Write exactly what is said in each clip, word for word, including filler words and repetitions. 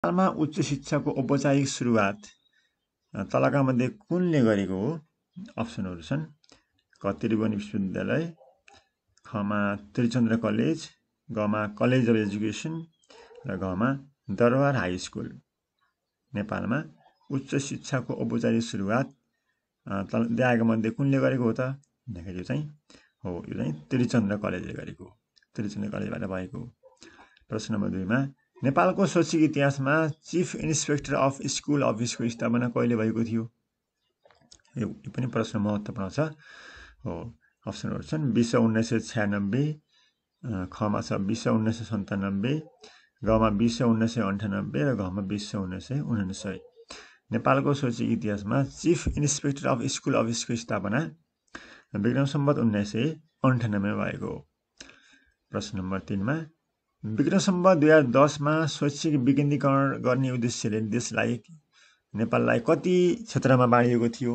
नेपालमा उच्च शिक्षाको औपचारिक सुरुवात तलका मध्ये कुनले गरेको हो? अप्सनहरू छन् क त्रिभुवन विश्वविद्यालय, खमा त्रिचन्द्र कलेज, गमा कलेज अफ एजुकेसन र घमा दरबार हाई स्कुल। नेपालमा उच्च शिक्षाको औपचारिक सुरुवात तल दिएका मध्ये कुनले गरेको हो त भन्दाखेरि यो चाहिँ हो यो चाहिँ त्रिचन्द्र कलेजले गरेको हो, त्रिचन्द्र कलेजबाट भएको हो। प्रश्न नम्बर दुईमा नेपालको शैक्षिक इतिहासमा चिफ इन्सपेक्टर अफ स्कुल अफिसको स्थापना कहिले भएको थियो? यो पनि प्रश्न महत्त्वपूर्ण छ हो। अप्सनहरू छन् विश्व उन्नाइस सय छ्यानब्बे, खमा छ विश्व उन्नाइस सय सन्तानब्बे, गमा विश्व उन्नाइस सय अन्ठानब्बे र घमा विश्व उन्नाइस सय उनासय। नेपालको शैक्षिक इतिहासमा चिफ इन्सपेक्टर अफ स्कुल अफिसको स्थापना विक्रम सम्वत उन्नाइस सय अन्ठानब्बेमा भएको हो। प्रश्न नम्बर तिनमा विक्रम सम्वत दुई हजार दसमा शैक्षिक विकेन्द्रीकरण गर्ने उद्देश्यले देशलाई नेपाललाई कति क्षेत्रमा बाँडिएको थियो?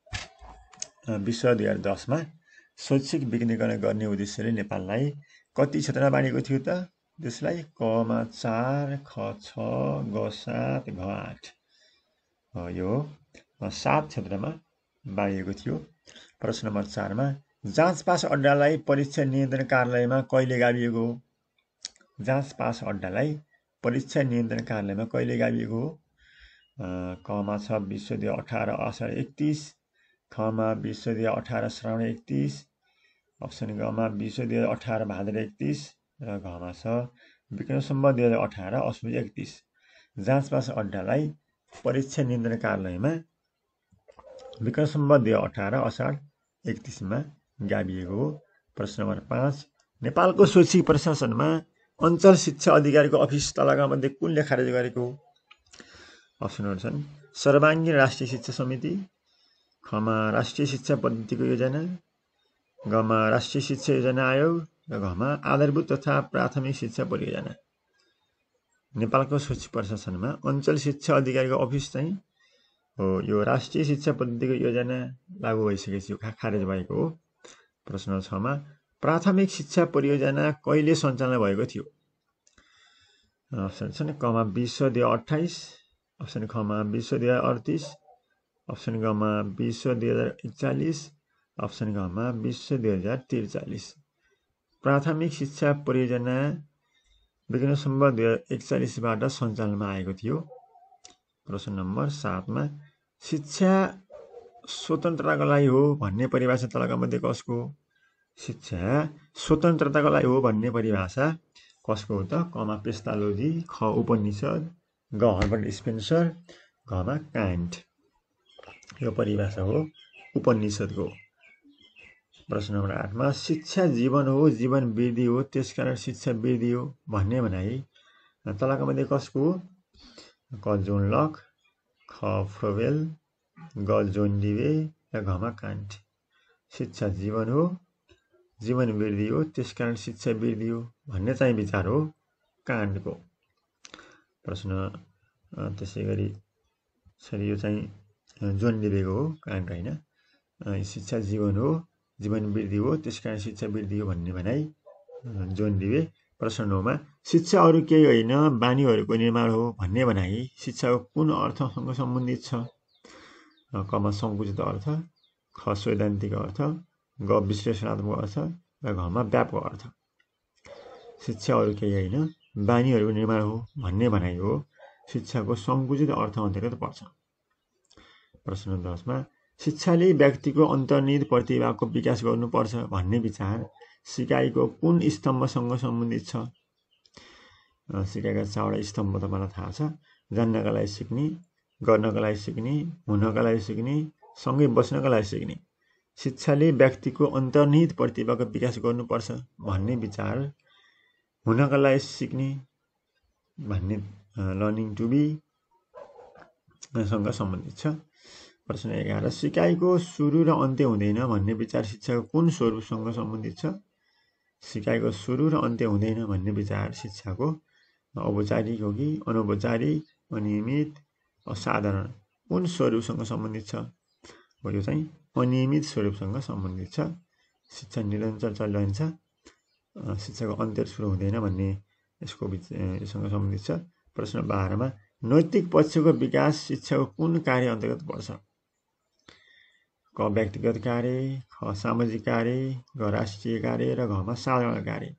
विश्व दुई हजार दसमा शैक्षिक विकेन्द्रीकरण गर्ने उद्देश्यले नेपाललाई कति क्षेत्रमा बाँडिएको थियो त देशलाई? कमा चार, ख छ, ग सात, घ आठ। यो सात क्षेत्रमा बाँडिएको थियो। प्रश्न नम्बर चारमा जाँच पास अड्डालाई परीक्षा नियन्त्रण कार्यालयमा कहिले गाभिएको हो? जाँच पास अड्डालाई परीक्षा नियन्त्रण कार्यालयमा कहिले गाभिएको हो? कमा छ विश्व दुई हजार अठार असार एकतिस, खमा विश्व दुई हजार अठार श्रावण एकतिस, अप्सन गमा विश्व दुई हजार अठार भाद्र एकतिस र घमा छ विक्रम सम्वत दुई हजार अठार असोज एकतिस। जाँच पास अड्डालाई परीक्षा नियन्त्रण कार्यालयमा विक्रम सम्वत दुई हजार अठार असार एकतिसमा गाभिएको हो। प्रश्न नम्बर पाँच नेपालको शैक्षिक प्रशासनमा अञ्चल शिक्षा अधिकारीको अफिस तलका मध्ये कुनले खारेज गरेको हो? अप्सनहरू छन् सर्वाङ्गीण राष्ट्रिय शिक्षा समिति, खमा राष्ट्रिय शिक्षा पद्धतिको योजना, गमा राष्ट्रिय शिक्षा योजना आयोग र घमा आधारभूत तथा प्राथमिक शिक्षा परियोजना। नेपालको शैक्षिक प्रशासनमा अञ्चल शिक्षा अधिकारीको अफिस चाहिँ हो यो राष्ट्रिय शिक्षा पद्धतिको योजना लागू भइसकेपछि खारेज भएको हो। प्रश्न छमा प्राथमिक शिक्षा परियोजना कहिले सञ्चालन भएको थियो? अप्सन छन् कमा विश्व दुई हजार अठाइस, अप्सन खमा विश्व दुई हजार अडतिस, अप्सन गमा विश्व दुई हजार एकचालिस, अप्सन घमा विश्व दुई हजार त्रिचालिस। प्राथमिक शिक्षा परियोजना विक्रम सम्वत दुई हजार एकचालिसबाट सञ्चालनमा आएको थियो। प्रश्न नम्बर सातमा शिक्षा स्वतन्त्रताको लागि हो भन्ने परिभाषा तलका मध्ये कसको हो? शिक्षा स्वतन्त्रताको लागि हो भन्ने परिभाषा कसको हो त? कमा पेस्टालोजी, ख उपनिषद, ग हर्बर्ट स्पेन्सर, घमा कान्ट। यो परिभाषा हो उपनिषदको। प्रश्न नम्बर आठमा शिक्षा जीवन हो जीवन वृद्धि हो त्यसकारण शिक्षा वृद्धि हो भन्ने भनाइ तलका मध्ये कसको हो? क जोन लक, ख फ्रोबेल, ग जोन डिवे र घमा कान्ट। शिक्षा जीवन हो जीवन वृद्धि हो त्यसकारण शिक्षा वृद्धि हो भन्ने चाहिँ विचार हो कान्टको। प्रश्न त्यसै गरी सरी यो चाहिँ जोन डिवेको हो, कान्ट होइन। शिक्षा जीवन हो जीवन वृद्धि हो त्यसकारण शिक्षा वृद्धि हो भन्ने भनाइ जोन डिवे। प्रश्न नौमा शिक्षा अरू केही होइन बानीहरूको निर्माण हो भन्ने भनाइ शिक्षाको कुन अर्थसँग सम्बन्धित छ? कमा सङ्कुचित अर्थ, ख सैद्धान्तिक अर्थ, ग विश्लेषणात्मक अर्थ र घमा व्यापक अर्थ। शिक्षा अरू केही होइन बानीहरूको निर्माण हो भन्ने भनाइ हो शिक्षाको सङ्कुचित अर्थ अन्तर्गत पर्छ। प्रश्न दसमा शिक्षाले व्यक्तिको अन्तर्निहित प्रतिभाको विकास गर्नुपर्छ भन्ने विचार सिकाइको कुन स्तम्भसँग सम्बन्धित छ? सिकाइका चारवटा स्तम्भ तपाईँलाई थाहा छ। जान्नका लागि सिक्ने, गर्नका लागि सिक्ने, हुनका लागि सिक्ने, सँगै बस्नका लागि सिक्ने। शिक्षाले व्यक्तिको अन्तर्निहित प्रतिभाको विकास गर्नुपर्छ भन्ने विचार हुनका लागि सिक्ने भन्ने लर्निङ टु बी सँग सम्बन्धित छ। प्रश्न एघार सिकाइको सुरु र अन्त्य हुँदैन भन्ने विचार शिक्षाको कुन स्वरूपसँग सम्बन्धित छ? सिकाइको सुरु र अन्त्य हुँदैन भन्ने विचार शिक्षाको औपचारिक हो कि अनौपचारिक, अनियमित, असाधारण कुन स्वरूपसँग सम्बन्धित छ? हो यो चाहिँ अनियमित स्वरूपसँग सम्बन्धित छ। शिक्षा निरन्तर चलिरहन्छ, शिक्षाको अन्त्य सुरु हुँदैन भन्ने यसको योसँग सम्बन्धित छ। प्रश्न बाह्रमा नैतिक पक्षको विकास शिक्षाको कुन कार्य अन्तर्गत पर्छ? क व्यक्तिगत कार्य, ख सामाजिक कार्य, ग राष्ट्रिय कार्य र घमा साधारण कार्य।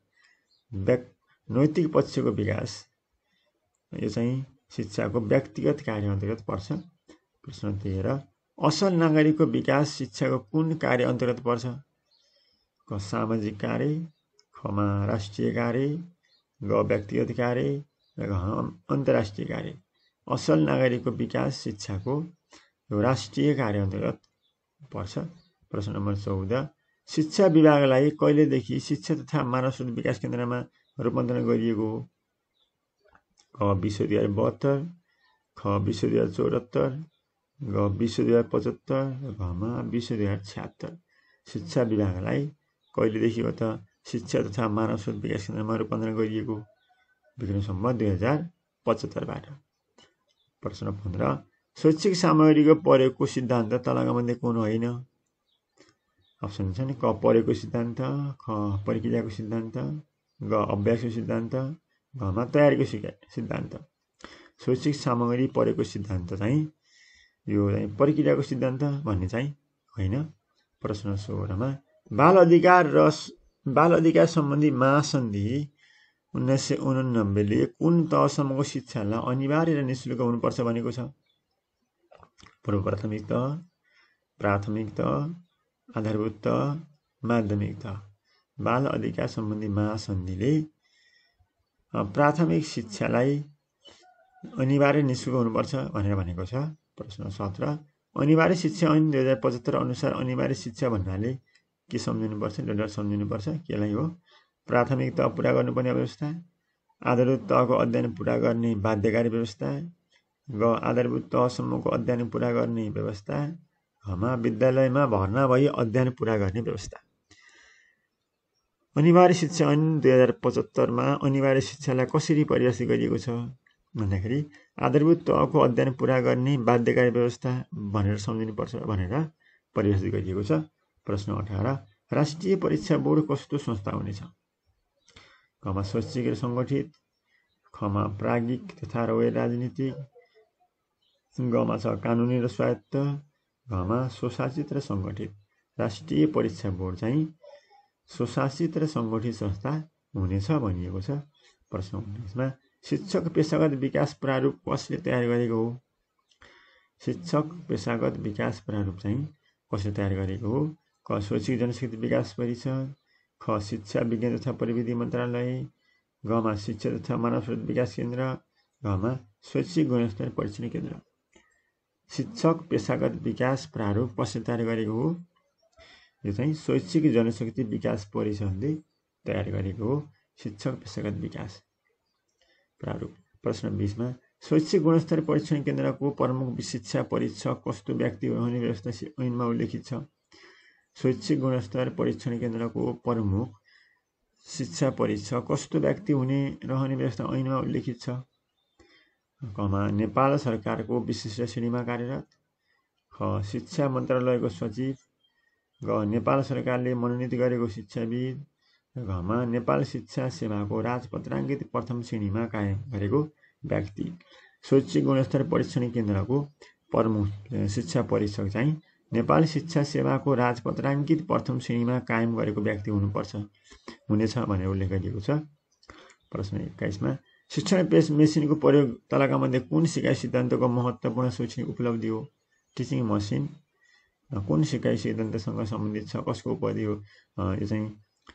नैतिक पक्षको विकास यो चाहिँ शिक्षाको व्यक्तिगत कार्य अन्तर्गत पर्छ। प्रश्न तेह्र, असल नागरिकको विकास शिक्षाको कुन कार्य अन्तर्गत पर्छ? क सामाजिक कार्य, खमा राष्ट्रिय कार्य, ग व्यक्तिगत कार्य र घ अन्तर्राष्ट्रिय कार्य। असल नागरिकको विकास शिक्षाको राष्ट्रिय कार्य अन्तर्गत पर्छ। प्रश्न नम्बर चौध, शिक्षा विभागलाई कहिलेदेखि शिक्षा तथा मानव स्रोत विकास केन्द्रमा रूपान्तरण गरिएको हो? क विश्व दुई हजार बहत्तर, ख विश्व दुई हजार चौहत्तर, ग विश्व दुई हजार पचहत्तर, घमा विश्व दुई हजार छ्यात्तर। शिक्षा विभागलाई कहिलेदेखि हो त शिक्षा तथा मानव स्रोत विकास केन्द्रमा रूपान्तरण गरिएको? विक्रम सम्वत दुई हजार पचहत्तरबाट। प्रश्न पन्ध्र, शैक्षिक सामग्रीको प्रयोगको सिद्धान्त तलका मध्ये कुन होइन? अप्सन छ नि, क प्रयोगको सिद्धान्त, ख प्रक्रियाको सिद्धान्त, ग अभ्यासको सिद्धान्त, घमा तयारीको सिद्धान्त। शैक्षिक सामग्री प्रयोगको सिद्धान्त चाहिँ यो प्रक्रियाको सिद्धान्त भन्ने चाहिँ होइन। प्रश्न सोह्रमा, बाल अधिकार र बाल अधिकार सम्बन्धी महासन्धि उन्नाइस सय उनानब्बेले कुन तहसम्मको शिक्षालाई अनिवार्य र निःशुल्क हुनुपर्छ भनेको छ? पूर्व प्राथमिक तह, प्राथमिक तह, आधारभूत तह, माध्यमिक तह। बाल अधिकार सम्बन्धी महासन्धिले प्राथमिक शिक्षालाई अनिवार्य निःशुल्क हुनुपर्छ भनेर भनेको छ। प्रश्न सत्र, अनिवार्य शिक्षा ऐन दुई हजार पचहत्तर अनुसार अनिवार्य शिक्षा भन्नाले के सम्झिनुपर्छ? डर सम्झिनुपर्छ। केलाई हो? प्राथमिक तह पुरा गर्नुपर्ने व्यवस्था, आधारभूत तहको अध्ययन पुरा गर्ने बाध्यकारी व्यवस्था, ग आधारभूत तहसम्मको अध्ययन पुरा गर्ने व्यवस्था, घमा विद्यालयमा भर्ना भई अध्ययन पुरा गर्ने व्यवस्था। अनिवार्य शिक्षा ऐन दुई हजार पचहत्तरमा अनिवार्य शिक्षालाई कसरी परिभाषित गरिएको छ भन्दाखेरि आधारभूत तहको अध्ययन पुरा गर्ने बाध्यकारी व्यवस्था भनेर सम्झिनुपर्छ भनेर परिभाषित गरिएको छ। प्रश्न अठार, राष्ट्रिय परीक्षा बोर्ड कस्तो संस्था हुनेछ? कमा स्वैच्छिक र सङ्गठित, खमा प्राज्ञिक तथा गैर राजनीतिक, गमा छ कानुनी र स्वायत्त, घमा स्वशासित र सङ्गठित। राष्ट्रिय परीक्षा बोर्ड चाहिँ स्वशासित र सङ्गठित संस्था हुनेछ भनिएको छ। प्रश्न उन्नाइसमा, शिक्षक पेशागत विकास प्रारूप कसले तयार गरेको हो? शिक्षक पेशागत विकास प्रारूप चाहिँ कसले तयार गरेको हो? क शैक्षिक जनशक्ति विकास परिषद, ख शिक्षा विज्ञान तथा प्रविधि मन्त्रालय, गमा शिक्षा तथा मानव स्रोत विकास केन्द्र, घमा शैक्षिक गुणस्तर परीक्षण केन्द्र। शिक्षक पेशागत विकास प्रारूप कसले तयार गरेको हो? यो चाहिँ शैक्षिक जनशक्ति विकास परिषदले तयार गरेको हो शिक्षक पेशागत विकास प्रारूप। प्रश्न बीसमा, शैक्षिक गुणस्तर परीक्षण केन्द्रको प्रमुख शिक्षा परीक्षक कस्तो व्यक्ति रहने व्यवस्था ऐनमा उल्लेखित छ? शैक्षिक गुणस्तर परीक्षण केन्द्रको प्रमुख शिक्षा परीक्षक कस्तो व्यक्ति हुने रहने व्यवस्था ऐनमा उल्लेखित छ? कमा नेपाल सरकारको विशिष्ट श्रेणीमा कार्यरत, ख शिक्षा मन्त्रालयको सचिव, ग नेपाल सरकारले मनोनित गरेको शिक्षाविद, घमा नेपाल शिक्षा सेवाको राजपत्राङ्कित प्रथम श्रेणीमा कायम गरेको व्यक्ति। शैक्षिक गुणस्तर परीक्षण केन्द्रको प्रमुख शिक्षा परीक्षक चाहिँ नेपाल शिक्षा सेवाको राजपत्राङ्कित प्रथम श्रेणीमा कायम गरेको व्यक्ति हुनुपर्छ हुनेछ भनेर उल्लेख गरिएको छ। प्रश्न एक्काइसमा, शिक्षण पेस मेसिनको प्रयोग तलका मध्ये कुन सिकाइ सिद्धान्तको महत्त्वपूर्ण शैक्षणिक उपलब्धि हो? टिचिङ मसिन कुन सिकाइ सिद्धान्तसँग सम्बन्धित छ? कसको उपलब्धि हो? यो चाहिँ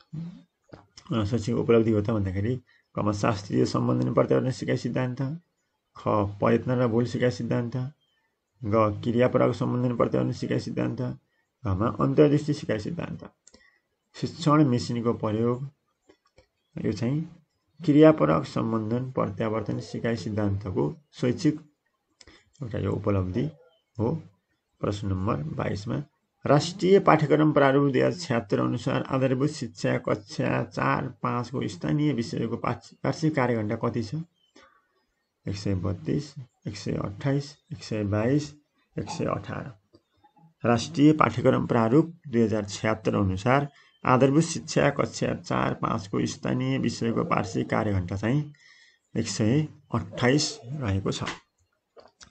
शैक्षिक उपलब्धि हो त भन्दाखेरि कमा शास्त्रीय सम्बन्धन पर्यावरण सिकाइ सिद्धान्त, ख प्रयत्न र भूल सिकाइ सिद्धान्त, ग क्रियापरक सम्बन्धन पर्यावरण सिकाइ सिद्धान्त, घमा अन्तर्दृष्टि सिकाइ सिद्धान्त। शिक्षण मेसिनको प्रयोग यो चाहिँ क्रियापरक सम्बन्धन प्रत्यावर्तन सिकाइ सिद्धान्तको शैक्षिक एउटा यो उपलब्धि हो। प्रश्न नम्बर बाइसमा, राष्ट्रिय पाठ्यक्रम प्रारूप दुई हजार छ्यात्तर अनुसार आधारभूत शिक्षा कक्षा चार पाँचको स्थानीय विषयको वार्षिक कार्यघण्टा कति छ? एक सय बत्तीस, एक सय अठाइस, एक सय बाइस, एक सय अठार। राष्ट्रिय पाठ्यक्रम प्रारूप दुई हजार छ्यात्तर अनुसार आधारभूत शिक्षा कक्षा चार पाँचको स्थानीय विषयको वार्षिक कार्यघण्टा चाहिँ एक सय अठाइस रहेको छ।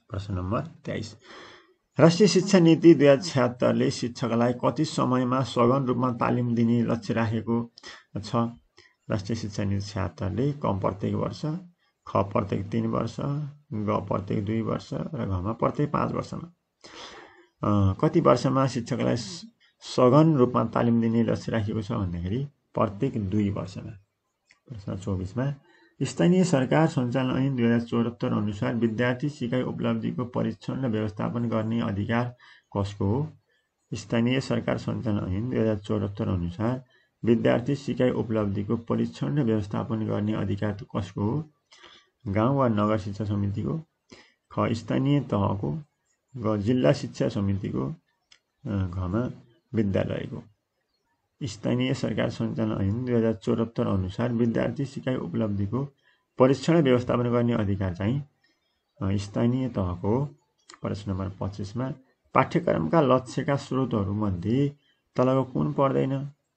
प्रश्न नम्बर तेइस राष्ट्रिय शिक्षा नीति दुई हजार छ्यात्तरले शिक्षकलाई कति समयमा सघन रूपमा तालिम दिने लक्ष्य राखेको छ? राष्ट्रिय शिक्षा नीति छ्यात्तरले क प्रत्येक वर्ष, ख प्रत्येक तीन वर्ष, ग प्रत्येक दुई वर्ष र घमा प्रत्येक पाँच वर्षमा कति वर्षमा शिक्षकलाई सघन रूपमा तालिम दिने लक्ष्य राखेको छ भन्दाखेरि प्रत्येक दुई वर्षमा। प्रश्न चौबिसमा स्थानीय सरकार सञ्चालन ऐन दुई हजार चौहत्तर अनुसार विद्यार्थी सिकाइ उपलब्धिको परीक्षण र व्यवस्थापन गर्ने अधिकार कसको हो? स्थानीय सरकार सञ्चालन ऐन दुई हजार चौहत्तर अनुसार विद्यार्थी सिकाइ उपलब्धिको परीक्षण र व्यवस्थापन गर्ने अधिकार कसको हो? गाउँ वा नगर शिक्षा समितिको, ख स्थानीय तहको, ग जिल्ला शिक्षा समितिको, घमा विद्यालयको। स्थानीय सरकार सञ्चालन ऐन दुई हजार चौहत्तर अनुसार विद्यार्थी सिकाइ उपलब्धिको परीक्षण व्यवस्थापन गर्ने अधिकार चाहिँ स्थानीय तहको। प्रश्न नम्बर पच्चिसमा पाठ्यक्रमका लक्ष्यका स्रोतहरूमध्ये तलको कुन पर्दैन?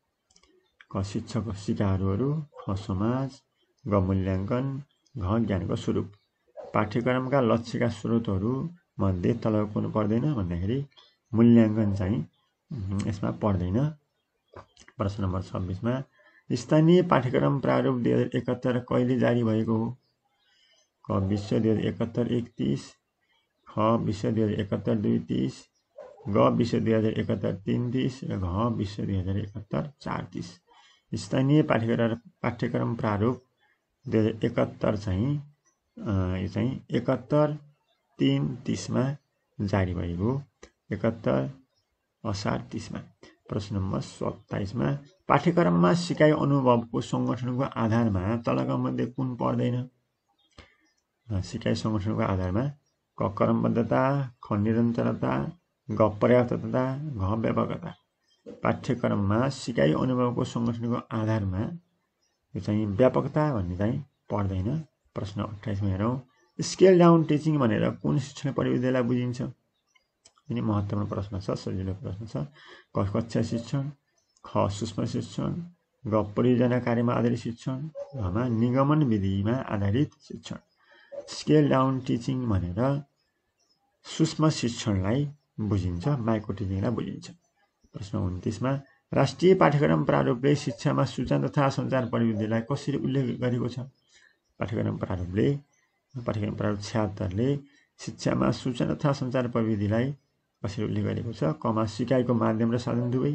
क शिक्षक सिकारुहरू, ख समाज, ग मूल्याङ्कन, घ ज्ञानको स्वरूप। पाठ्यक्रमका लक्ष्यका स्रोतहरू मध्ये तलको कुन पर्दैन भन्दाखेरि मूल्याङ्कन चाहिँ यसमा पर्दैन। प्रश्न नम्बर छब्बिसमा स्थानीय पाठ्यक्रम प्रारूप दुई हजार एकहत्तर कहिले जारी भएको हो? क विश्व दुई हजार एकहत्तर एकतिस, ख विश्व दुई हजार एकहत्तर दुई तिस, ग विश्व दुई हजार एकहत्तर तीन तिस र घ विश्व दुई हजार एकहत्तर चार तिस। स्थानीय पाठ्यक्रम पाठ्यक्रम प्रारूप दुई हजार एकहत्तर चाहिँ यो चाहिँ एकहत्तर तीन तिसमा जारी भएको, एकहत्तर असार तिसमा। प्रश्न नम्बर सत्ताइसमा पाठ्यक्रममा सिकाइ अनुभवको सङ्गठनको आधारमा तलका मध्ये कुन पर्दैन? सिकाइ सङ्गठनको आधारमा क क्रमबद्धता, ख निरन्तरता, ग पर्याप्तता, घ व्यापकता। पाठ्यक्रममा सिकाइ अनुभवको सङ्गठनको आधारमा यो चाहिँ व्यापकता भन्ने चाहिँ पर्दैन। प्रश्न अट्ठाइसमा हेरौँ स्केल डाउन टिचिङ भनेर कुन शिक्षण प्रविधिलाई बुझिन्छ? यिनी महत्त्वपूर्ण प्रश्न छ, सजिलो प्रश्न छ। क कक्षा शिक्षण, ख सूक्ष्म शिक्षण, ग परियोजना कार्यमा आधारित शिक्षण, घमा निगमन विधिमा आधारित शिक्षण। स्केल डाउन टिचिङ भनेर सूक्ष्म शिक्षणलाई बुझिन्छ, माइक्रो टिचिङलाई बुझिन्छ। प्रश्न उन्तिसमा राष्ट्रिय पाठ्यक्रम प्रारूपले शिक्षामा सूचना तथा सञ्चार प्रविधिलाई कसरी उल्लेख गरेको छ? पाठ्यक्रम प्रारूपले पाठ्यक्रम प्रारूप छ्यात्तरले शिक्षामा सूचना तथा सञ्चार प्रविधिलाई कसरी उल्लेख गरेको छ? कमा सिकाइको माध्यम र साधन दुवै,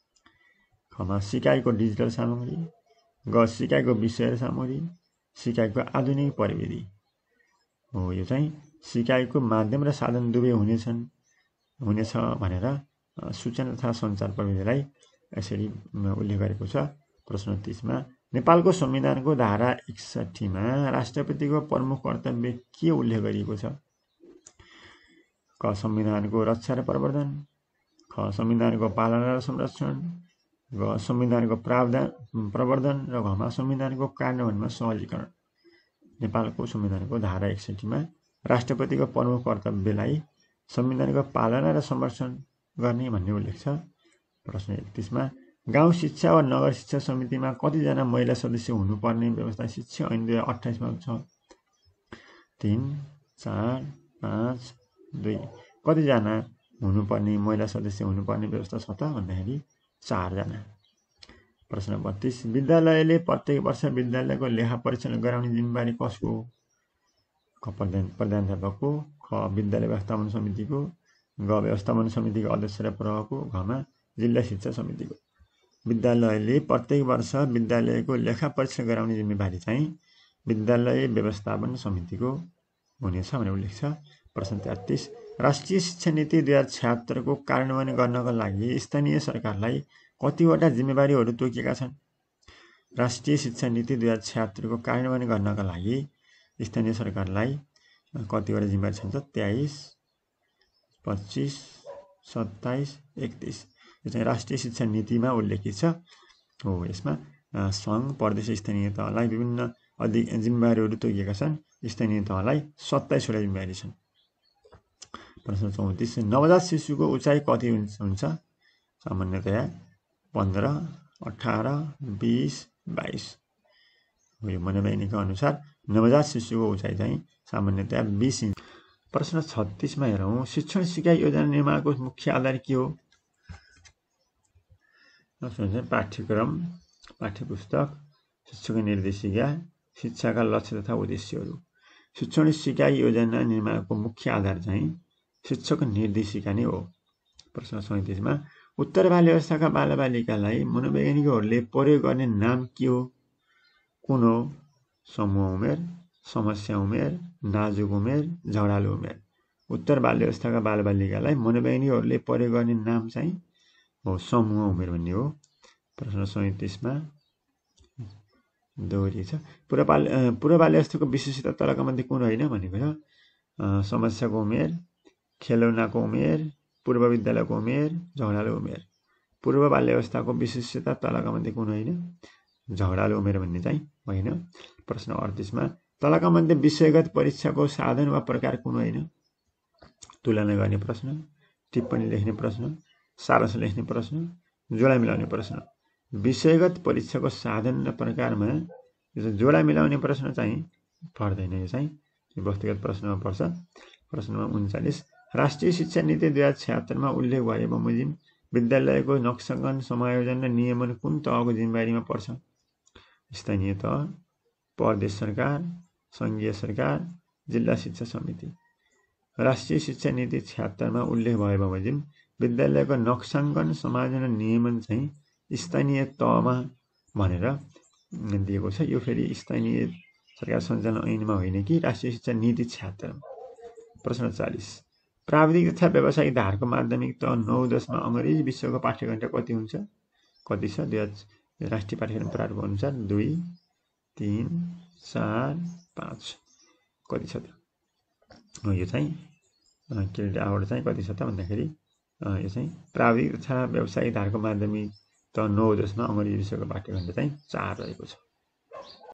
खमा सिकाइको डिजिटल सामग्री, ग सिकाइको विषय र सामग्री, सिकाइको आधुनिक प्रविधि हो। यो चाहिँ सिकाइको माध्यम र साधन दुवै हुनेछन् हुनेछ भनेर सूचना तथा सञ्चार प्रविधिलाई यसरी उल्लेख गरेको छ। प्रश्न तीसमा नेपालको संविधानको धारा एकसट्ठीमा राष्ट्रपतिको प्रमुख कर्तव्य के उल्लेख गरिएको छ? क संविधानको रक्षा र प्रवर्धन, ख संविधानको पालना र संरक्षण, ग संविधानको प्रावधान प्रवर्धन र घमा संविधानको कार्यान्वयनमा सहजीकरण। नेपालको संविधानको धारा एकसट्ठीमा राष्ट्रपतिको प्रमुख कर्तव्यलाई संविधानको पालना र संरक्षण गर्ने भन्ने उल्लेख छ। प्रश्न एकतिसमा गाउँ शिक्षा वा नगर शिक्षा समितिमा कतिजना महिला सदस्य हुनुपर्ने व्यवस्था शिक्षा ऐन दुई हजार अठाइसमा छ? तीन, चार, पाँच, दुई। कतिजना हुनुपर्ने महिला सदस्य हुनुपर्ने व्यवस्था छ त भन्दाखेरि चारजना। प्रश्न बत्तीस विद्यालयले प्रत्येक वर्ष विद्यालयको लेखा परीक्षण गराउने जिम्मेवारी कसको हो? क प्रधान प्रधानाध्यापकको, ख विद्यालय व्यवस्थापन समितिको, ग व्यवस्थापन समितिको अध्यक्ष र प्रमुखको, घमा जिल्ला शिक्षा समितिको। विद्यालयले प्रत्येक वर्ष विद्यालयको लेखा परीक्षण गराउने जिम्मेवारी चाहिँ विद्यालय व्यवस्थापन समितिको हुनेछ भनेर उल्लेख छ। प्रश्न तेत्तिस राष्ट्रिय शिक्षा नीति दुई हजार छ्यात्तरको कार्यान्वयन गर्नका लागि स्थानीय सरकारलाई कतिवटा जिम्मेवारीहरू तोकिएका छन्? राष्ट्रिय शिक्षा नीति दुई हजार छ्यात्तरको कार्यान्वयन गर्नका लागि स्थानीय सरकारलाई कतिवटा जिम्मेवारी छन्? तेइस, पच्चिस, सत्ताइस, एकतिस। यो चाहिँ राष्ट्रिय शिक्षा नीतिमा उल्लेखित छ हो। यसमा सङ्घ प्रदेश स्थानीय तहलाई विभिन्न अधिक जिम्मेवारीहरू तोकिएका छन्। स्थानीय तहलाई सत्ताइसवटा जिम्मेवारी छन्। प्रश्न चौतिस नवजात शिशुको उचाइ कति हुन्छ? सामान्यतया पन्ध्र, अठार, बिस, बाइस। यो मनोवैज्ञानिक अनुसार नवजात शिशुको उचाइ चाहिँ सामान्यतया बिस इन्च। प्रश्न छत्तीस मा हेरौँ, शिक्षण सिकाइ योजना निर्माणको मुख्य आधार के हो? पाठ्यक्रम, पाठ्यपुस्तक, शिक्षक निर्देशिका, शिक्षाका लक्ष्य तथा उद्देश्यहरू। शिक्षण सिकाइ योजना निर्माणको मुख्य आधार चाहिँ शिक्षक निर्देशिका नै हो। प्रश्न सैँतिस मा उत्तर बाल्य अवस्थाका बालबालिकालाई मनोवैज्ञानिकहरूले प्रयोग गर्ने नाम के हो? कुन हो? समूह उमेर, समस्या उमेर, नाजुक उमेर, झगडालु उमेर। उत्तर बाल्य अवस्थाका बालबालिकालाई मनोवैज्ञानिकहरूले प्रयोग गर्ने नाम चाहिँ हो समूह उमेर भन्ने हो। प्रश्न सैँतिस मा दोहोरी छ। पूर्व बाल्य पूर्व बाल्य अवस्थाको विशेषता तलका मध्ये कुन होइन भनेको छ? समस्याको उमेर, खेलौनाको उमेर, पूर्व विद्यालयको उमेर, झगडालु उमेर। पूर्व बाल्य अवस्थाको विशेषता तलका मध्ये कुन होइन? झगडालु उमेर भन्ने चाहिँ होइन। प्रश्न अडतिस मा तलका मध्ये विषयगत परीक्षाको साधन वा प्रकार कुन होइन? तुलना गर्ने प्रश्न, टिप्पणी लेख्ने प्रश्न, सारांश लेख्ने प्रश्न, जोडा मिलाउने प्रश्न। विषयगत परीक्षाको साधन र प्रकारमा यो जोडा मिलाउने प्रश्न चाहिँ पर्दैन, यो चाहिँ व्यक्तिगत प्रश्नमा पर्छ। प्रश्नमा उन्चालिस राष्ट्रिय शिक्षा नीति दुई हजार छ्यात्तरमा उल्लेख भए बमोजिम विद्यालयको नक्सागन समायोजन र नियमन कुन तहको जिम्मेवारीमा पर्छ? स्थानीय तह, प्रदेश सरकार, सङ्घीय सरकार, जिल्ला शिक्षा समिति। राष्ट्रिय शिक्षा नीति छ्यात्तरमा उल्लेख भए बमोजिम विद्यालयको नक्साङ्कन समायोजन र नियमन चाहिँ स्थानीय तहमा भनेर दिएको छ। यो फेरि स्थानीय सरकार सञ्चालन ऐनमा होइन कि राष्ट्रिय शिक्षा नीति छ्यात्तरमा। प्रश्न चालिस प्राविधिक तथा व्यावसायिक धारको माध्यमिक तह नौ दसमा अङ्ग्रेजी विषयको पाठ्यघण्टा कति हुन्छ? कति छ? दुई हजार राष्ट्रिय पाठ्यक्रम प्रारूप अनुसार दुई, तीन, चार, पाँच कति छ त? यो चाहिँ क्रेडिट आवर चाहिँ कति छ त भन्दाखेरि यो चाहिँ प्राविधिक तथा व्यावसायिक धारको माध्यमिक तह नौ दसमा अङ्ग्रेजी विषयको पाठ्यघण्टा चाहिँ चार रहेको छ।